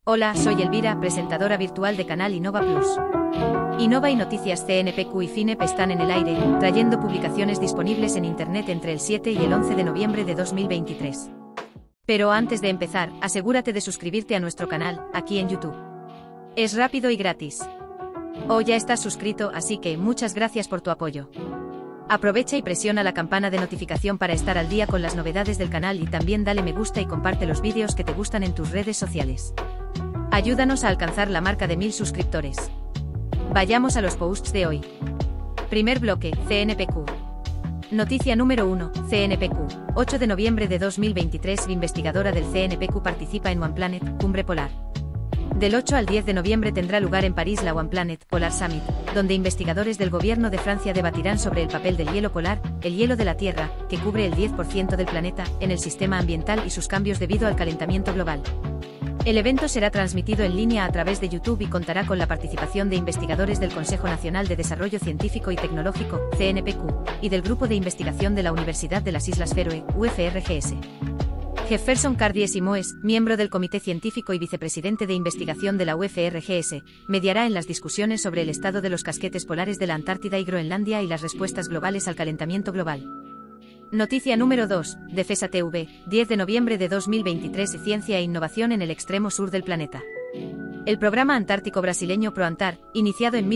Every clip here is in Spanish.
Hola, soy Elvira, presentadora virtual de Canal Innova Plus. Innova y Noticias CNPq y FINEP están en el aire, trayendo publicaciones disponibles en Internet entre el 7 y el 11 de noviembre de 2023. Pero antes de empezar, asegúrate de suscribirte a nuestro canal, aquí en YouTube. Es rápido y gratis. O ya estás suscrito, así que muchas gracias por tu apoyo. Aprovecha y presiona la campana de notificación para estar al día con las novedades del canal y también dale me gusta y comparte los vídeos que te gustan en tus redes sociales. Ayúdanos a alcanzar la marca de 1000 suscriptores. Vayamos a los posts de hoy. Primer bloque, CNPq. Noticia número 1, CNPq. 8 de noviembre de 2023, investigadora del CNPq participa en One Planet, cumbre polar. Del 8 al 10 de noviembre tendrá lugar en París la One Planet Polar Summit, donde investigadores del gobierno de Francia debatirán sobre el papel del hielo polar, el hielo de la Tierra, que cubre el 10% del planeta, en el sistema ambiental y sus cambios debido al calentamiento global. El evento será transmitido en línea a través de YouTube y contará con la participación de investigadores del Consejo Nacional de Desarrollo Científico y Tecnológico, CNPq, y del Grupo de Investigación de la Universidad de las Islas Feroe, UFRGS. Jefferson Cardies Moes, miembro del Comité Científico y vicepresidente de investigación de la UFRGS, mediará en las discusiones sobre el estado de los casquetes polares de la Antártida y Groenlandia y las respuestas globales al calentamiento global. Noticia número 2, Defesa TV, 10 de noviembre de 2023, Ciencia e Innovación en el extremo sur del planeta. El programa antártico brasileño ProAntar, iniciado en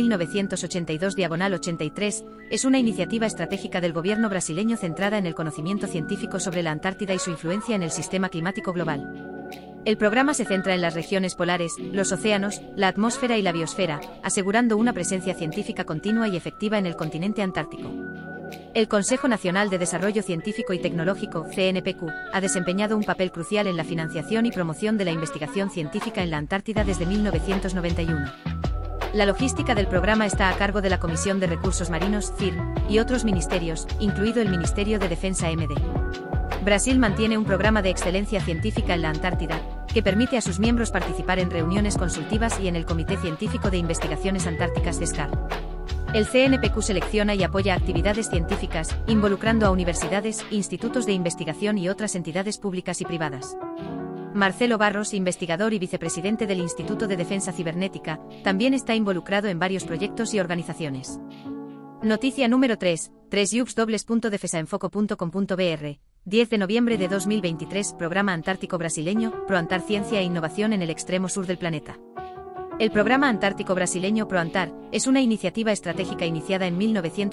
1982/83, es una iniciativa estratégica del gobierno brasileño centrada en el conocimiento científico sobre la Antártida y su influencia en el sistema climático global. El programa se centra en las regiones polares, los océanos, la atmósfera y la biosfera, asegurando una presencia científica continua y efectiva en el continente antártico. El Consejo Nacional de Desarrollo Científico y Tecnológico, CNPq, ha desempeñado un papel crucial en la financiación y promoción de la investigación científica en la Antártida desde 1991. La logística del programa está a cargo de la Comisión de Recursos Marinos, CIRM, y otros ministerios, incluido el Ministerio de Defensa MD. Brasil mantiene un programa de excelencia científica en la Antártida, que permite a sus miembros participar en reuniones consultivas y en el Comité Científico de Investigaciones Antárticas de SCAR. El CNPq selecciona y apoya actividades científicas, involucrando a universidades, institutos de investigación y otras entidades públicas y privadas. Marcelo Barros, investigador y vicepresidente del Instituto de Defensa Cibernética, también está involucrado en varios proyectos y organizaciones. Noticia número 3, 3yubs.defesaenfoco.com.br, 10 de noviembre de 2023, Programa Antártico Brasileño, ProAntar Ciencia e Innovación en el extremo sur del planeta. El Programa Antártico Brasileño ProAntar es una iniciativa estratégica iniciada en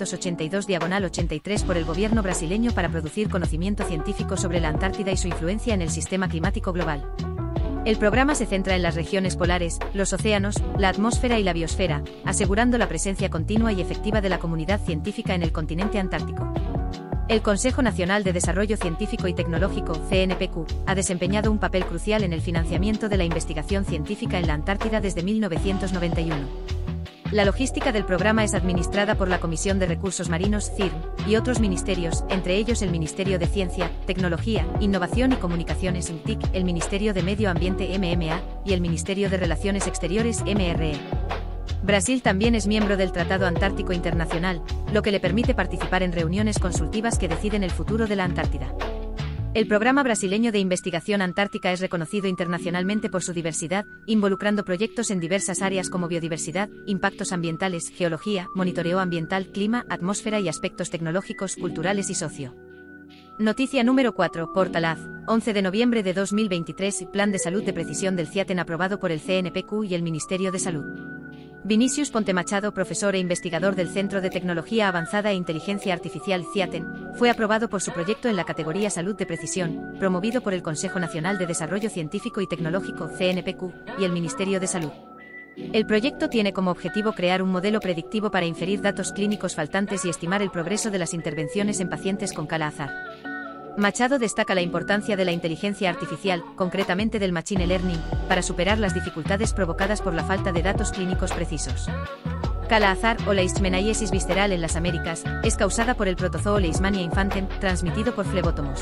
1982/83 por el gobierno brasileño para producir conocimiento científico sobre la Antártida y su influencia en el sistema climático global. El programa se centra en las regiones polares, los océanos, la atmósfera y la biosfera, asegurando la presencia continua y efectiva de la comunidad científica en el continente antártico. El Consejo Nacional de Desarrollo Científico y Tecnológico, CNPq, ha desempeñado un papel crucial en el financiamiento de la investigación científica en la Antártida desde 1991. La logística del programa es administrada por la Comisión de Recursos Marinos, CIRM, y otros ministerios, entre ellos el Ministerio de Ciencia, Tecnología, Innovación y Comunicaciones MTIC, el Ministerio de Medio Ambiente MMA, y el Ministerio de Relaciones Exteriores MRE. Brasil también es miembro del Tratado Antártico Internacional, lo que le permite participar en reuniones consultivas que deciden el futuro de la Antártida. El Programa Brasileño de Investigación Antártica es reconocido internacionalmente por su diversidad, involucrando proyectos en diversas áreas como biodiversidad, impactos ambientales, geología, monitoreo ambiental, clima, atmósfera y aspectos tecnológicos, culturales y socio. Noticia número 4, Portalaz, 11 de noviembre de 2023, Plan de Salud de Precisión del CIATEN aprobado por el CNPq y el Ministerio de Salud. Vinicius Ponte Machado, profesor e investigador del Centro de Tecnología Avanzada e Inteligencia Artificial CIATEN, fue aprobado por su proyecto en la categoría Salud de Precisión, promovido por el Consejo Nacional de Desarrollo Científico y Tecnológico CNPq y el Ministerio de Salud. El proyecto tiene como objetivo crear un modelo predictivo para inferir datos clínicos faltantes y estimar el progreso de las intervenciones en pacientes con Kala-Azar. Machado destaca la importancia de la inteligencia artificial, concretamente del machine learning, para superar las dificultades provocadas por la falta de datos clínicos precisos. Kala-Azar, o leishmaniasis visceral en las Américas, es causada por el protozoo Leishmania infantem, transmitido por flebótomos.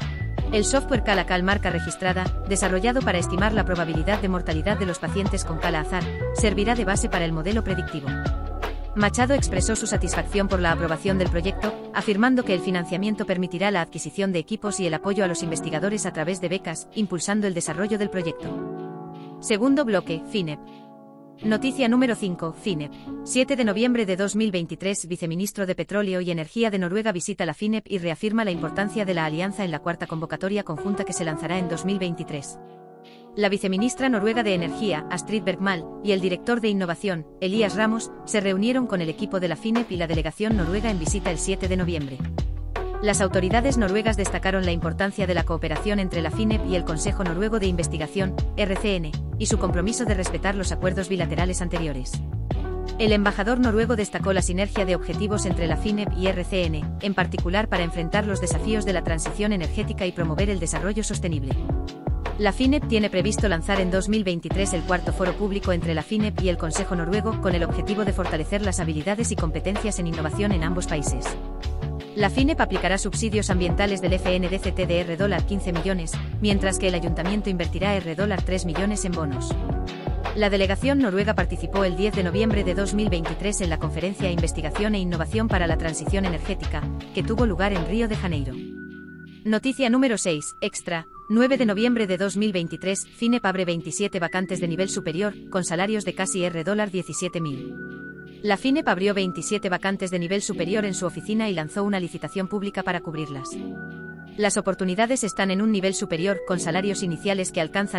El software Kala-Cal marca registrada, desarrollado para estimar la probabilidad de mortalidad de los pacientes con Kala-Azar, servirá de base para el modelo predictivo. Machado expresó su satisfacción por la aprobación del proyecto, afirmando que el financiamiento permitirá la adquisición de equipos y el apoyo a los investigadores a través de becas, impulsando el desarrollo del proyecto. Segundo bloque, FINEP. Noticia número 5, FINEP. 7 de noviembre de 2023, Viceministro de Petróleo y Energía de Noruega visita la FINEP y reafirma la importancia de la alianza en la cuarta convocatoria conjunta que se lanzará en 2023. La viceministra noruega de Energía, Astrid Bergmal, y el director de Innovación, Elías Ramos, se reunieron con el equipo de la FINEP y la delegación noruega en visita el 7 de noviembre. Las autoridades noruegas destacaron la importancia de la cooperación entre la FINEP y el Consejo Noruego de Investigación, RCN, y su compromiso de respetar los acuerdos bilaterales anteriores. El embajador noruego destacó la sinergia de objetivos entre la FINEP y RCN, en particular para enfrentar los desafíos de la transición energética y promover el desarrollo sostenible. La FINEP tiene previsto lanzar en 2023 el cuarto foro público entre la FINEP y el Consejo Noruego con el objetivo de fortalecer las habilidades y competencias en innovación en ambos países. La FINEP aplicará subsidios ambientales del FNDCT de $15 millones, mientras que el ayuntamiento invertirá $3 millones en bonos. La delegación noruega participó el 10 de noviembre de 2023 en la conferencia Investigación e Innovación para la Transición Energética, que tuvo lugar en Río de Janeiro. Noticia número 6, extra. 9 de noviembre de 2023, FINEP abre 27 vacantes de nivel superior, con salarios de casi $17.000. La FINEP abrió 27 vacantes de nivel superior en su oficina y lanzó una licitación pública para cubrirlas. Las oportunidades están en un nivel superior, con salarios iniciales que alcanzan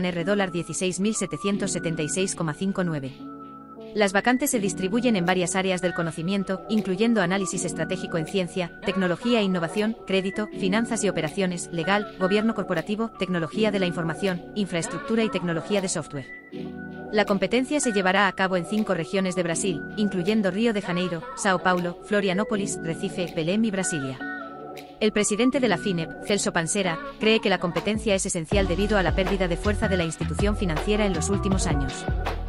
$16.776,59. Las vacantes se distribuyen en varias áreas del conocimiento, incluyendo análisis estratégico en ciencia, tecnología e innovación, crédito, finanzas y operaciones, legal, gobierno corporativo, tecnología de la información, infraestructura y tecnología de software. La competencia se llevará a cabo en 5 regiones de Brasil, incluyendo Río de Janeiro, Sao Paulo, Florianópolis, Recife, Belém y Brasilia. El presidente de la FINEP, Celso Pansera, cree que la competencia es esencial debido a la pérdida de fuerza de la institución financiera en los últimos años.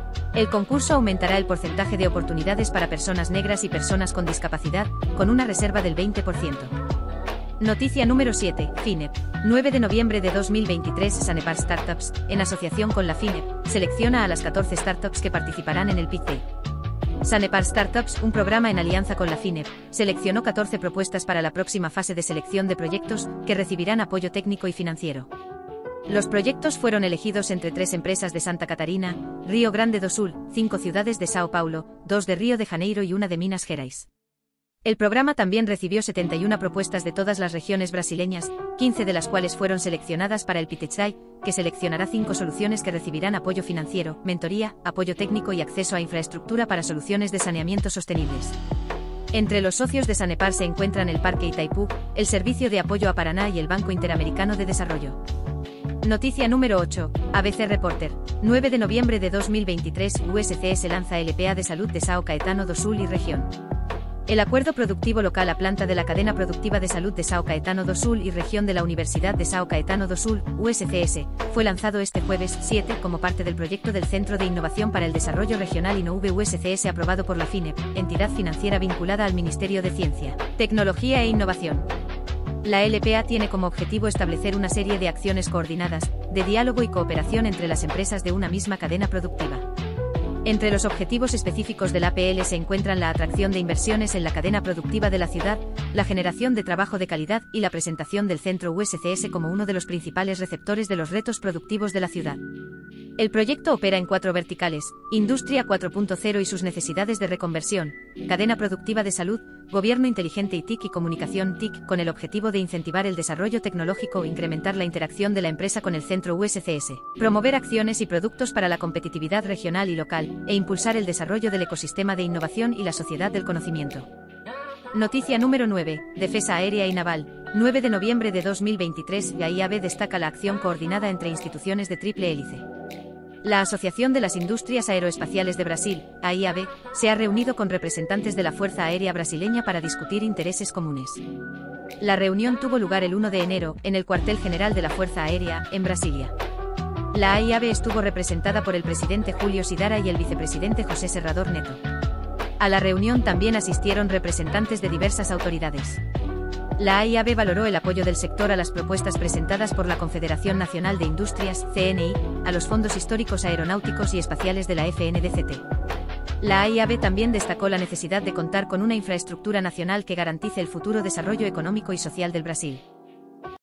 El concurso aumentará el porcentaje de oportunidades para personas negras y personas con discapacidad, con una reserva del 20%. Noticia número 7, FINEP. 9 de noviembre de 2023, Sanepar Startups, en asociación con la FINEP, selecciona a las 14 startups que participarán en el PIC. Sanepar Startups, un programa en alianza con la FINEP, seleccionó 14 propuestas para la próxima fase de selección de proyectos, que recibirán apoyo técnico y financiero. Los proyectos fueron elegidos entre 3 empresas de Santa Catarina, Río Grande do Sul, 5 ciudades de Sao Paulo, 2 de Río de Janeiro y 1 de Minas Gerais. El programa también recibió 71 propuestas de todas las regiones brasileñas, 15 de las cuales fueron seleccionadas para el PITECHDAI, que seleccionará 5 soluciones que recibirán apoyo financiero, mentoría, apoyo técnico y acceso a infraestructura para soluciones de saneamiento sostenibles. Entre los socios de Sanepar se encuentran el Parque Itaipú, el Servicio de Apoyo a Paraná y el Banco Interamericano de Desarrollo. Noticia número 8, ABC Reporter. 9 de noviembre de 2023, USCS lanza LPA de salud de Sao Caetano do Sul y región. El Acuerdo Productivo Local a planta de la Cadena Productiva de Salud de Sao Caetano do Sul y región de la Universidad de Sao Caetano do Sul, USCS, fue lanzado este jueves 7 como parte del proyecto del Centro de Innovación para el Desarrollo Regional INNOV-USCS aprobado por la FINEP, entidad financiera vinculada al Ministerio de Ciencia, Tecnología e Innovación. La LPA tiene como objetivo establecer una serie de acciones coordinadas, de diálogo y cooperación entre las empresas de una misma cadena productiva. Entre los objetivos específicos del APL se encuentran la atracción de inversiones en la cadena productiva de la ciudad, la generación de trabajo de calidad y la presentación del centro USCS como uno de los principales receptores de los retos productivos de la ciudad. El proyecto opera en 4 verticales: Industria 4.0 y sus necesidades de reconversión, Cadena Productiva de Salud, Gobierno Inteligente y TIC y Comunicación TIC, con el objetivo de incentivar el desarrollo tecnológico e incrementar la interacción de la empresa con el centro USCS, promover acciones y productos para la competitividad regional y local, e impulsar el desarrollo del ecosistema de innovación y la sociedad del conocimiento. Noticia número 9, Defensa Aérea y Naval. 9 de noviembre de 2023, la IAB destaca la acción coordinada entre instituciones de triple hélice. La Asociación de las Industrias Aeroespaciales de Brasil, AIAB, se ha reunido con representantes de la Fuerza Aérea brasileña para discutir intereses comunes. La reunión tuvo lugar el 1 de enero, en el cuartel general de la Fuerza Aérea, en Brasilia. La AIAB estuvo representada por el presidente Julio Sidara y el vicepresidente José Serrador Neto. A la reunión también asistieron representantes de diversas autoridades. La AIAB valoró el apoyo del sector a las propuestas presentadas por la Confederación Nacional de Industrias, CNI, a los fondos históricos aeronáuticos y espaciales de la FNDCT. La AIAB también destacó la necesidad de contar con una infraestructura nacional que garantice el futuro desarrollo económico y social del Brasil.